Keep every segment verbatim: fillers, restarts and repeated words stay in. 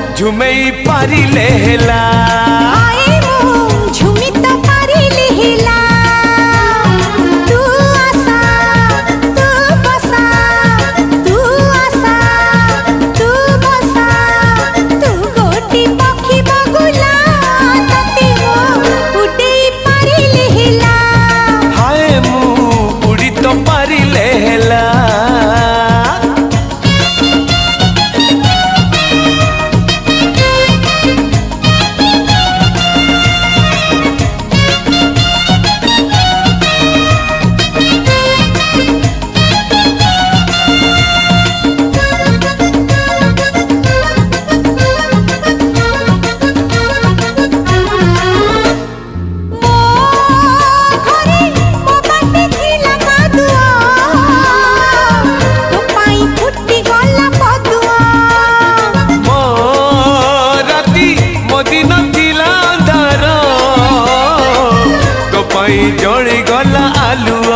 झुमेई पारिले हेला हाय मु झुमी तो पारिले हेला तू आसा तू बसा तू आसा तू बसा तू गोटी पक्षी बगुला तते मु उडेई पारिले हेला हाय मु उड़ी तो पारिले हेला जड़ी गला आलुआ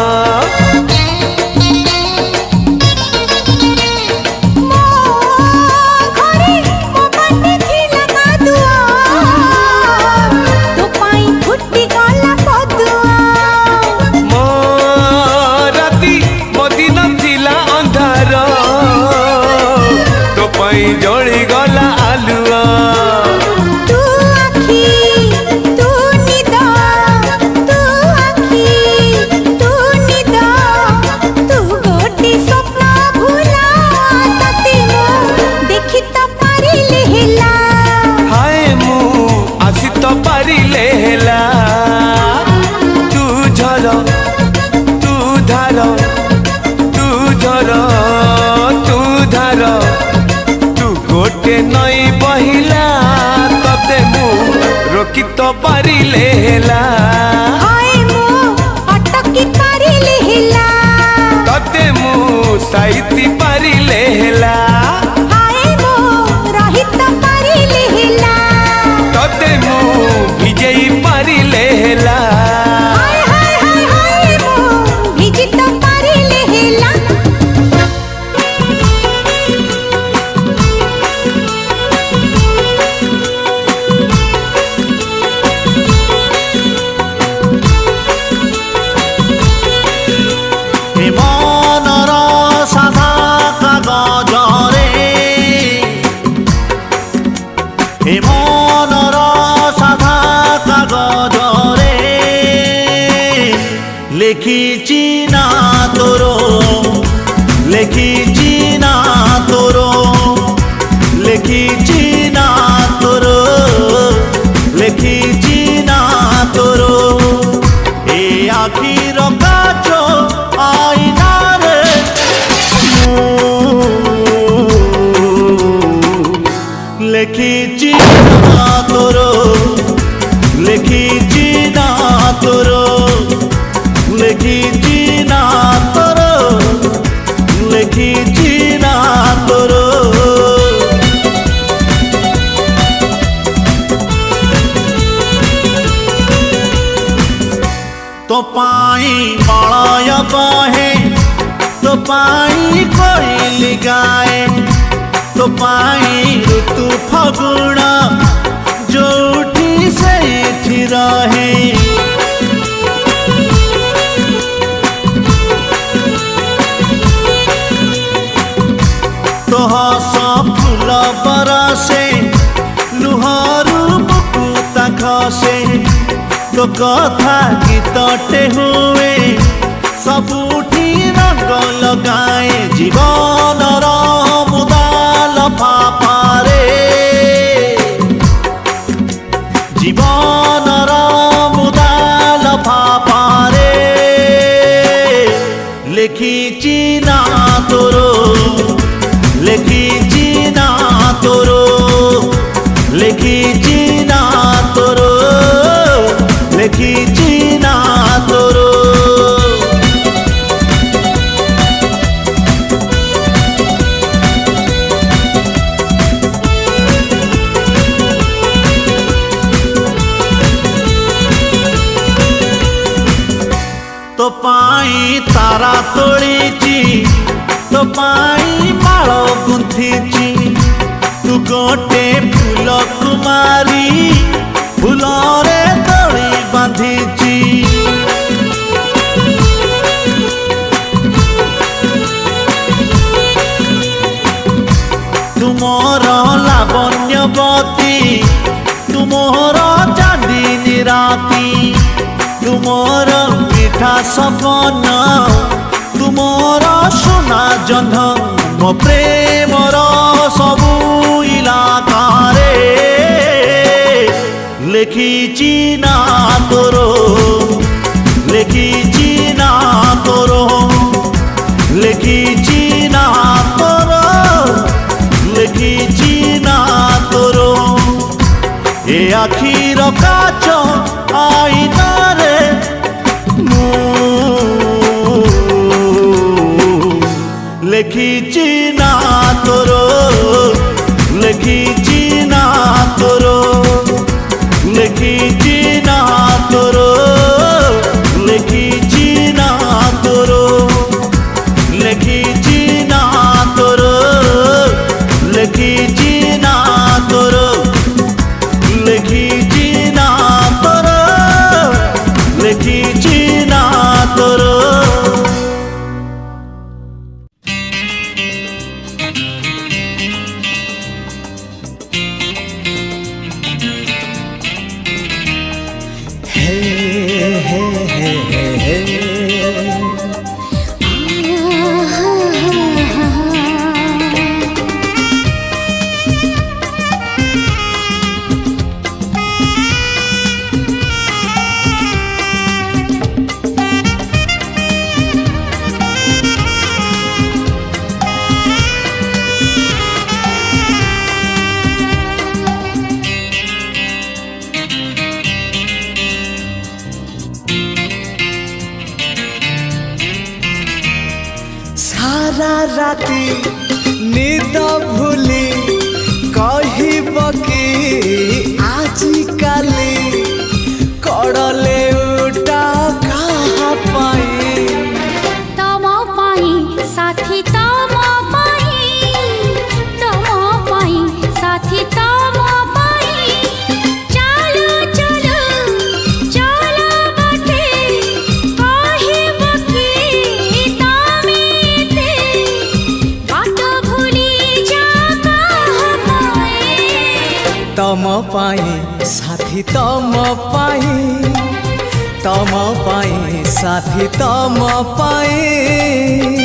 राती मदिन थिला अंधार तो पाई जड़ी गला आलुआ पारिले हेला तू झर तू धार तू झर तू धार तू गोटे नई बहिला तते मु रोकी तो पारिले हेला हाय मु अटकी पारिले हेला तते मु साइती पारिले हेला हाय मु रही तो पारिले हेला तते मु विजयी पारिले हेला हाय हाय हाय हाय मु भिजी तो पारिले हेला हे मनर साधा कागजरे हे मनर साधा कागजरे लेखिची ना तोरो लेखिची ना तोरो लेखिची ना तोरो लेखिची ना तोरो ए आखिर काचो आईना रे लेखिची ना तोरो लेखिची ना तोरो लेखिची ना तोरो लेखिची ना तोरो तो पाई मलय बहे तो पाई कोइली गाए तो पाई ऋतु फगुण जोठी से रहे तो हस फूल बरसे लुहरू मुकुता खसे तो कथा गीतटे हुए सबुठी रंग लगाए जीवनर मुदाल फाफारे जीवनर मुदाल फाफारे लेखिची ना तोरो लेखिची ना तोरो लेखिची ना तोरो लेखिची ना तोरो तो पाई तारा तोड़ीची तो पाई माल गुंथीची तू गोटे फूल कुमारी फूलरे दड़ी बांधिची तुमर लावण्यवती तुमर चांदनी राती तुमर मिठा सपन तुमर सोना जह्न मो प्रेमर सबू इलाकारे लेखिची ना तोर लेखिची ना तोर लेखिची ना तोर लेखिची ना तोर ए आखिर काच आईना रे लेखिची ना तोर लेखिची ना तोर लेखिची ना तोर लेखिची ना तोर लेखिची ना तोर लेखिची ना तोर लेखिची ना तोर लेखिची ना तोर सारा राती निद भूली कहब कि आजिकाली कड़ले उठा कहा पाई तम पाई साथी तम पाई तम पाई साथी तम पाई चलो चलो चलो बाटे कहब कि तमेते बाट भूली जा कहा पाए तम पाई साथी तम पाई तम पाई साथी तम पाई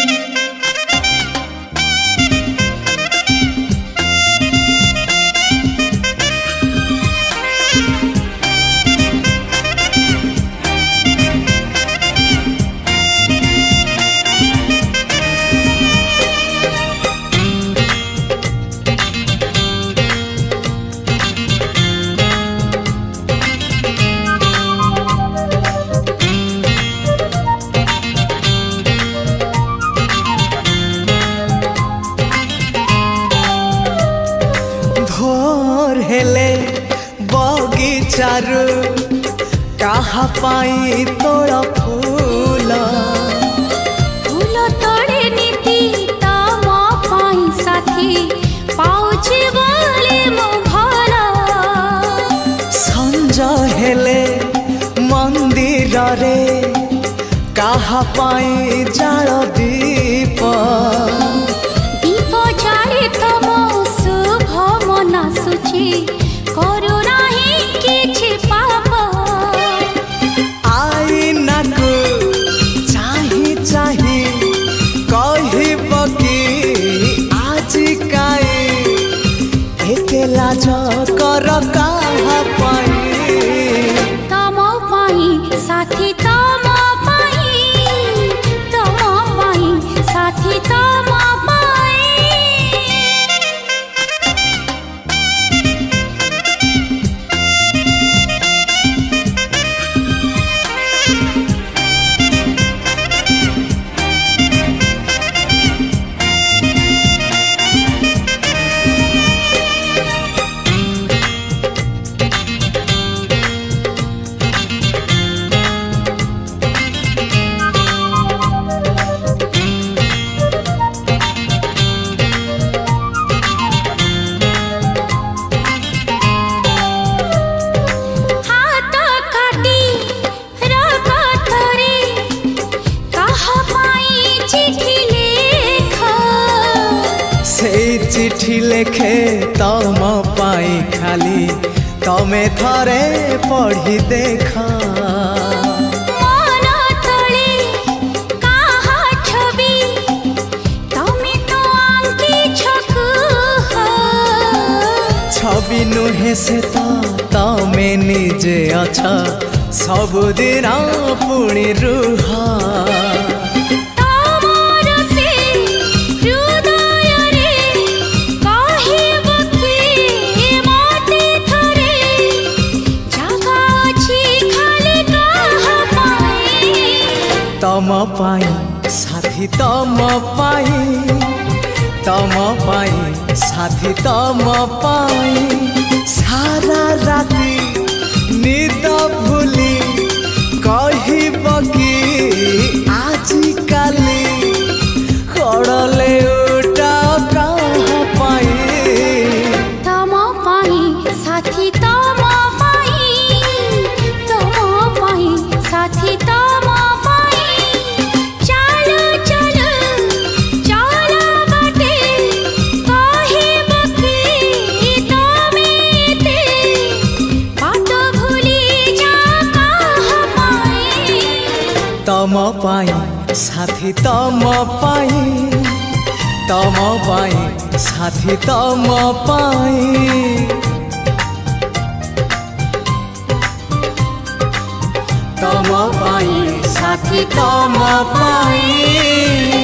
भोर हेले बगीचारू कहा पाई तोड़ फूल फूल तोड़े नीति तम पाई साथी पाउछि बोले मो भला संज हेले मंदिर रे कहा पाई जाल दीप दीप जाले तम शुभ मन सुचि करू नाही किछि पाप आईना को चाही चाही कहब कि आज काए एते लाज कर कहा पाई तम पाई साथी तम पाई तम पाई साथी तम पाई चिठी लेखे तम पाई खाली तमे थरे पढ़ी देखा छवि नुहे से तो तमे निजे अच्छा सबुदिन पुणी रुह तम पाई साथी तम पाई तम पाई साथी तम पाई सारा राती निद भूली कहब कि आजी काली कड़ले उठा कहाँ पाई तम पाई साथी तम पाई तम पाई साथी तम तम पाई साथी तम पाई तम पाई साथी तम पाई तम पाई साथी तम पाई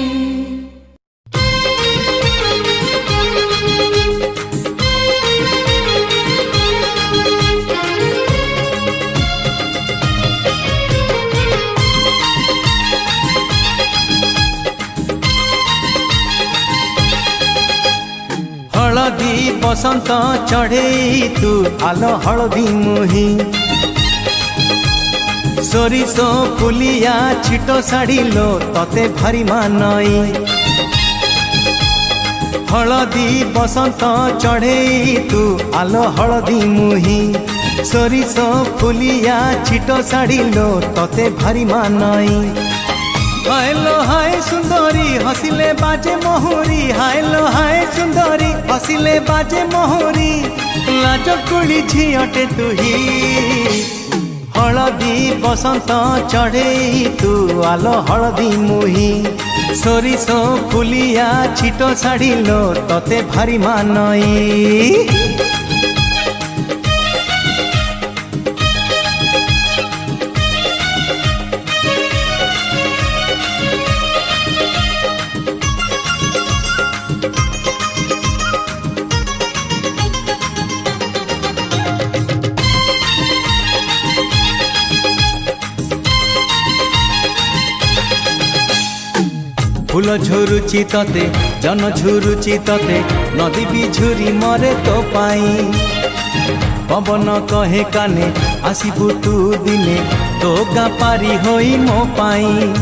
हलदी बसंत चढ़े तू आलो हलदी मुही सोरिष फुलिया छिटो साड़ी लो तते भारी मानई हलदी बसंत चढ़े तू आलो हलदी मुही सोरिष फुलिया छिटो साड़ी लो तते भारी मानई हायलो हाय सुंदरी हसिले बाजे मोहरी हायलो हाय सुंदरी हसिले बाजे मोहरी लाज कुड़ी झियटे तुही हलदी बसंत चढ़े तू आलो हलदी मुही सोरिष फुलिया छिटो साड़ी लो तते भारी मानई फूल झुरुची तते जन झुरुची तते नदी भी झुरी मरे तो पाई पवन कहे काने आसीबु तू दिने तो गा पारी होई मो पाई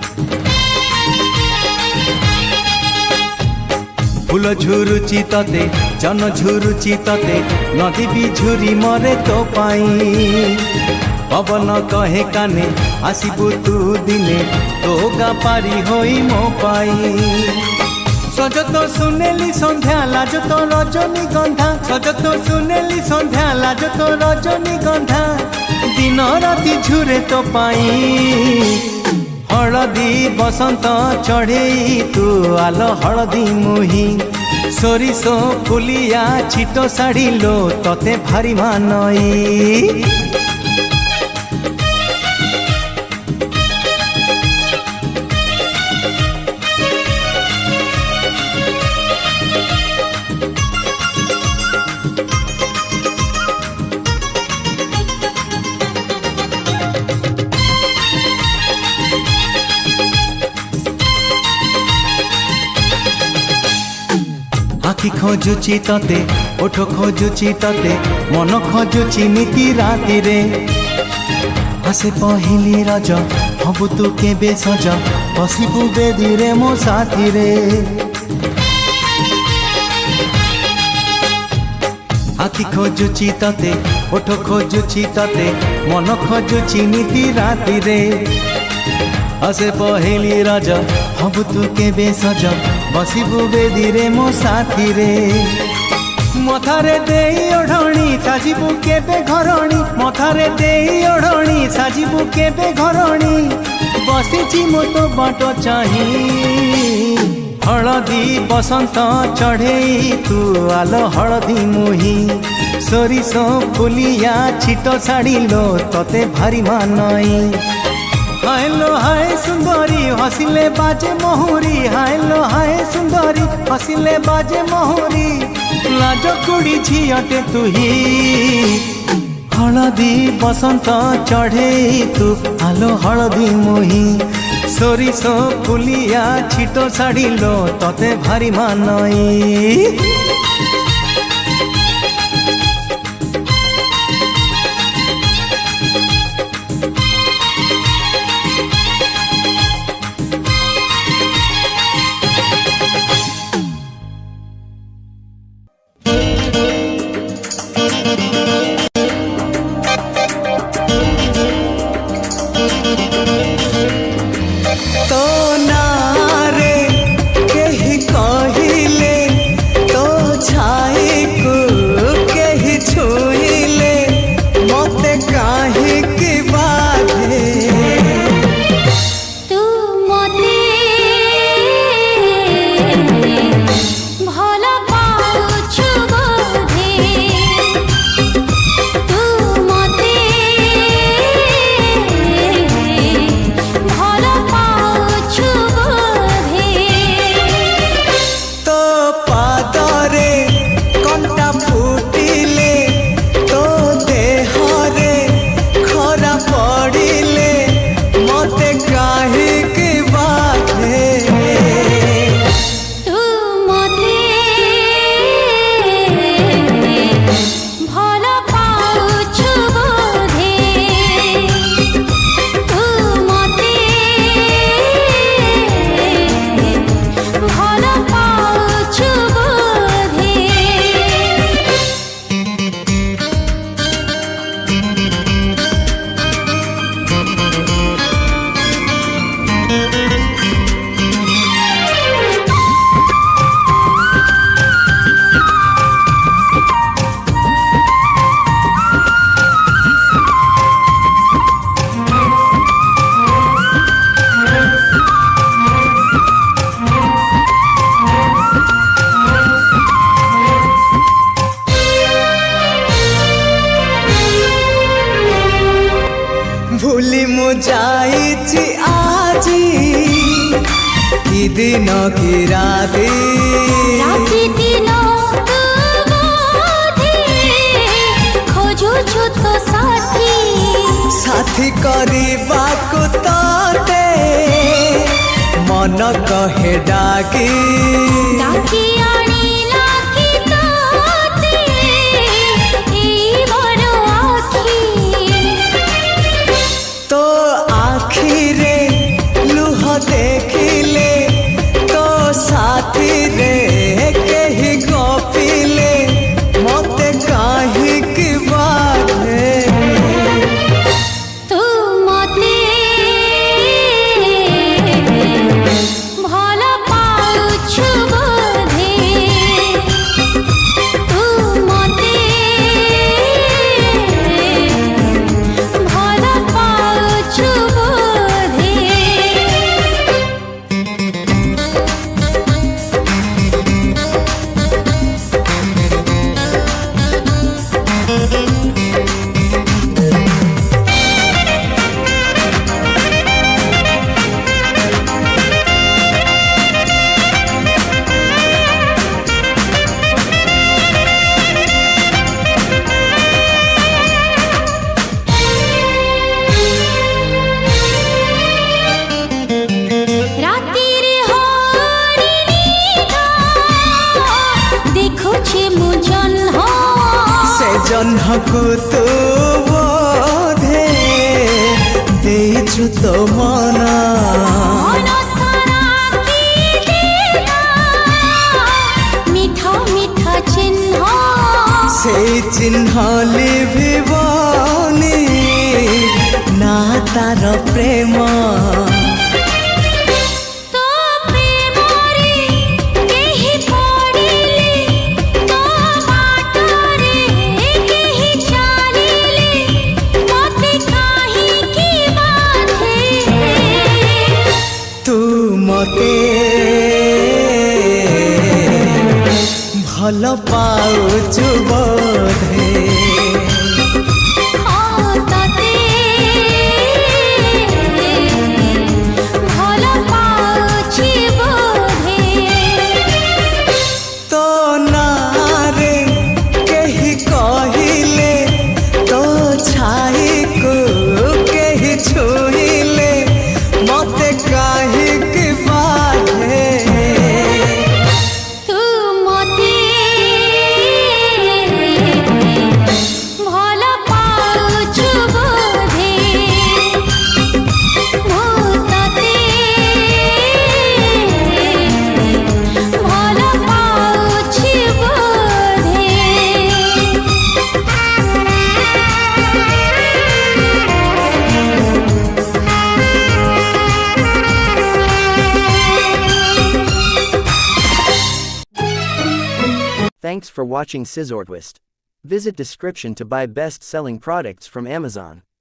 फूल झुरुची तते जन झुरुची तते नदी भी झुरी मरे तो पाई पवन कहे काने आसीबु तू दिने तो गा पारी होई मो पाई सज तो सुनेली संध्या लाज तो रजनी गंधा सज तो सुनेली संध्या लाज तो रजनी गंधा दिन राति झुरे तो पाई हलदी बसंत चढ़े तू आलो हलदी मुही सोरिष फुलिया छिटो साड़ी लो तते भारी मानई आखि खोजुची तते ओठ खोजुची तते मन खोजुची नीति राति रे आसे पहिली रज हबु तू केबे सज बसिबु बेदी रे मो साथी रे आखि खोजुची तते ओठ खोजुची तते मन खोजुची नीति राति रे आसे पहिली रज हबु तू केबे सज बसिबु बेदी रे मो साथी रे मथारे देई ओढ़णी साजिबु केबे घरणी मथारे देई ओढ़णी साजिबु केबे घरणी बसिची मो तो बाट चाही हलदी बसंत चढ़ेई तू आलो हलदी मुही सोरिष फुलिया छिट छाड़िलो तते भारी मानई हाय लो हाय सुंदरी हसिले बाजे मोहरी हाय लो हाय सुंदरी हसिले बाजे मोहरी लाज कुड़ी झियटे तुही हलदी बसंत चढ़ेई तू आलो हलदी मुही सोरिष फुलिया छिट छाड़िलो तते भारी मानई दिन की राती राती दिन खोजु छु तो साथी साथी करबा को तते मन कहे डाकी डाकी आनिला की तते ई बड़ आखी तो आखी रे लुह देखिले तो साथी रे कही गपिले मते काहे की बात है तू मते भला पाउछु बोधे तू मते भला पाउछु बोधे रातिर हरिणी देखो छे मु जन्ह से जन्ह को तू बोधे देछु तो मना मन सारा की देना मीठा मीठा चिन्ह से चिन्ह लिभिबनी ना तार प्रेम तो प्रेमरी ଭଲ ପାଉଛୁ ବୋଧେ ହଁ ତତେ ଭଲ ପାଉଛି ବୋଧେ ତୋ ନାଁରେ କେହି କହିଲେ ତୋ ଛାଇକୁ କେହି ଛୁଇଁଲେ ମତେ କାହିଁକି ବାଧେ ତୁ ମତେ ଭଲ ପାଉଛୁ ବୋଧେ ମୁଁ ତତେ ଭଲ ପାଉଛି ବୋଧେ Thanks for watching Scissortwist. Visit description to buy best-selling products from Amazon.